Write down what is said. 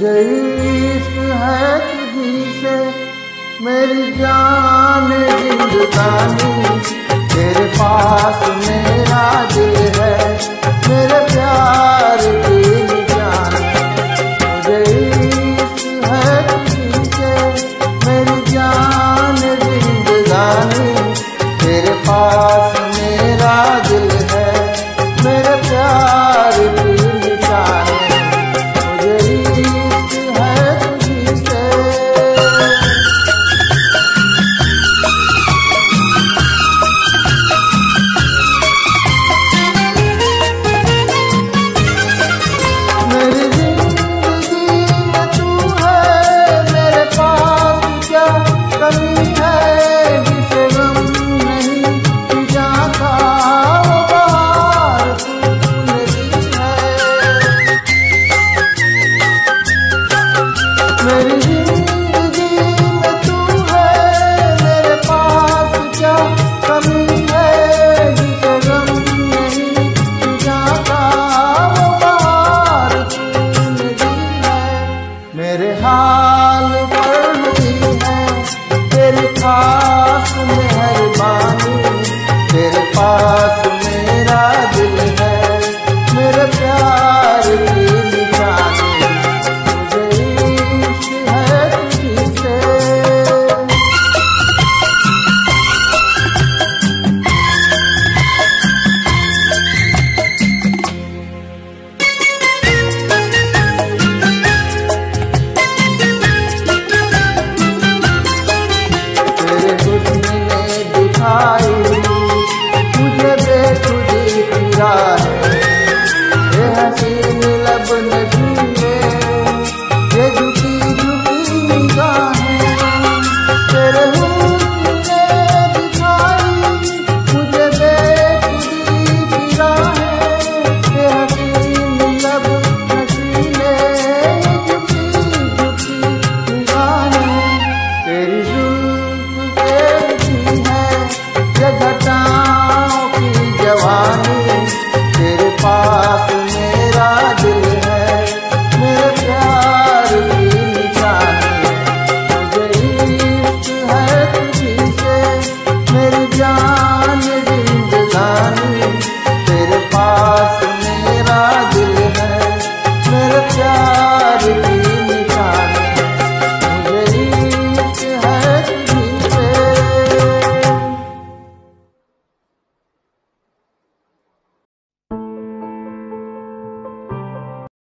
मुझे इश्क है तुझी से मेरी जान जिंदगानी, तेरे पास मेरा दिल है मेरे प्यार की जान। मुझे इश्क है तुझी से मेरी जान जिंदगानी, तेरे पास मेरा दिल है मेरे प्यार की जान। मेरी जिंदगी में तू है मेरे पास क्या कमी है, जिसे गम नहीं जाता वो बहार तूने दी है। मेरे हाल पर हुई है तेरी खास मेहरबानी, तेरे पास मेरा दिल है मेरे प्यार की निशानी। मुझे बेखुदी पीड़ा है, ये हसीन लब न झूले, ये झुकी झुकी निगाहें, तेरे हुस्न ने दिखाई मुझे बेखुदी पीड़ा है, ये हसीन लब न झूले, ये झुकी झुकी निगाहें, तेरी जुल्फ तेरी है ये घटाओं की जवानी, तेरे पास मेरा दिल है मेरे प्यार की निशानी। मुझे इश्क है तुझी से मेरी जान जिंदगानी, तेरे पास मेरा दिल है मेरे प्यार